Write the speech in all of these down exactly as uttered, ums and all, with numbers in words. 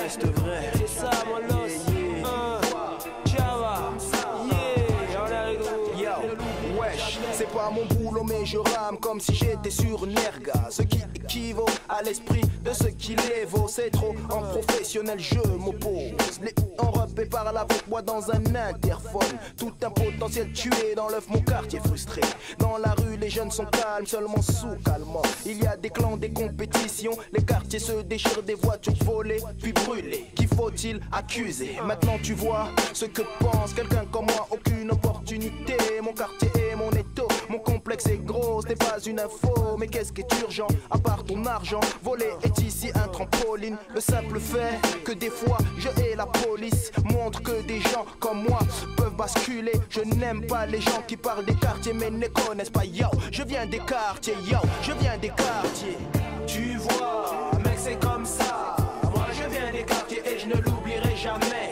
reste vrai. C'est ça mon los. Java. Yeah, on est avec vous. Yo, wesh, c'est pas mon boulot mais je rame comme si j'étais sur une erga. Ce qui équivaut à l'esprit de ce qui les vaut. C'est trop, en professionnel je m'oppose. Les enrobés par la voix moi dans un interphone. Tout un potentiel tué dans l'œuf, mon quartier frustré. Dans la rue les jeunes sont calmes, seulement sous calmant. Il y a des clans, des compétitions. Les quartiers se déchirent, des voitures volées puis brûlées. Qui faut-il accuser? Maintenant tu vois ce que pense quelqu'un comme moi. Aucune opportunité, mon quartier est mon étau. Mon complexe est gros, ce n'est pas une info. Mais qu'est-ce qui est urgent, à part ton argent? Voler est ici un trampoline. Le simple fait que des fois je hais la police montre que des gens comme moi peuvent basculer. Je n'aime pas les gens qui parlent des quartiers mais ne connaissent pas. Yo, je viens des quartiers, yo, je viens des quartiers. Tu vois, mec c'est comme ça. Moi je viens des quartiers et je ne l'oublierai jamais.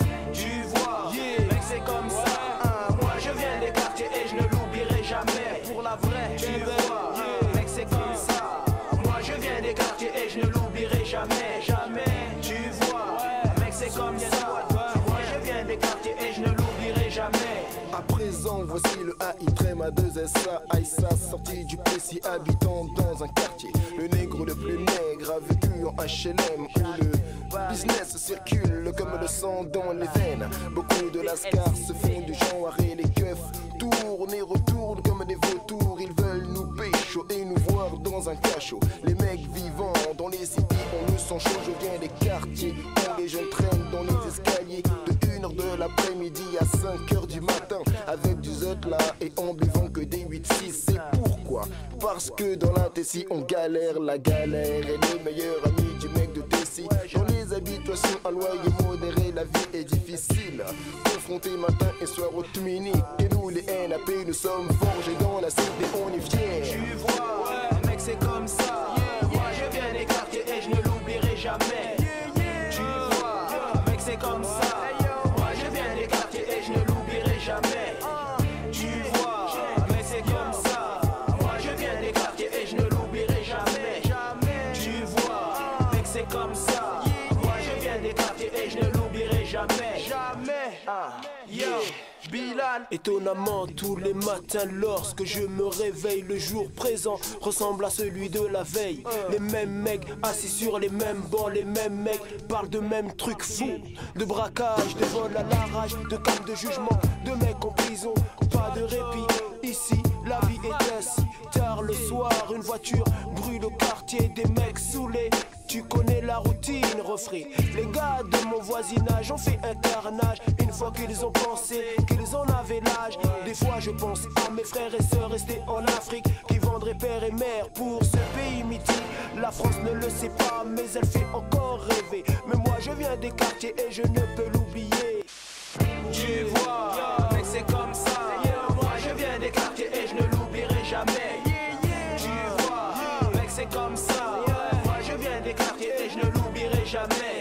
Tu vois, yeah. Mec c'est comme ça. Ah, Moi je viens des quartiers et je ne l'oublierai jamais. pour la vraie, Tu vois, yeah. Mec c'est comme ça. Moi je viens des quartiers et je ne l'oublierai jamais. Jamais. Tu vois, mec c'est comme ça. Moi je viens des quartiers et je ne l'oublierai jamais. à présent, voici le A I trème à deux S A Aïssa, sorti du Plessis, habitant dans un quartier. Le nègre le plus nègre a vécu en H L M où le business circule comme le sang dans les veines. Beaucoup de lascars se font du genre et les keufs tournent et retournent comme des vautours. Ils veulent nous pécho et nous voir dans un cachot. Les mecs vivants dans les cités, on le sent chaud. Je viens des quartiers où les jeunes traînent dans les escaliers de une heure de l'après-midi à cinq heures du matin avec du zut là et en buvant que des huit six. C'est pourquoi? Parce que dans la Tessie on galère, la galère est le meilleur ami du mec de Tessie. Dans les habitations à loyer modéré, la vie est difficile. Confronté matin et soir au Tumini. Et nous les N A P nous sommes forgés dans la cité, on est fiers. Tu vois, mec c'est comme ça. Moi je viens des quartiers et je ne l'oublierai jamais. Tu vois, mec c'est comme ça. Moi je viens des quartiers et je ne l'oublierai jamais. Tu vois, mec c'est comme ça. Moi je viens des quartiers et je ne l'oublierai jamais. Tu vois, mec c'est comme ça. Moi je viens des quartiers et je ne l'oublierai jamais. Jamais. Ah, Yo, Bilal. Étonnamment, tous les matins, lorsque je me réveille, le jour présent ressemble à celui de la veille. Les mêmes mecs assis sur les mêmes bancs, les mêmes mecs parlent de mêmes trucs fous. De braquage, de vol à l'arrache, de calme de jugement, de mecs en prison, pas de répit. Ici, la vie est ainsi. Tard le soir, une voiture brûle au quartier, des mecs saoulés. Tu connais la routine, refrain. Les gars de mon voisinage ont fait un carnage. Une fois qu'ils ont pensé qu'ils en avaient l'âge. Des fois je pense à mes frères et sœurs restés en Afrique, qui vendraient père et mère pour ce pays mythique. La France ne le sait pas mais elle fait encore rêver. Mais moi je viens des quartiers et je ne peux l'oublier. Tu vois, mec c'est comme ça. Moi je viens des quartiers et je ne l'oublierai jamais. Tu vois, mec c'est comme ça. Moi je viens des quartiers et je ne l'oublierai jamais.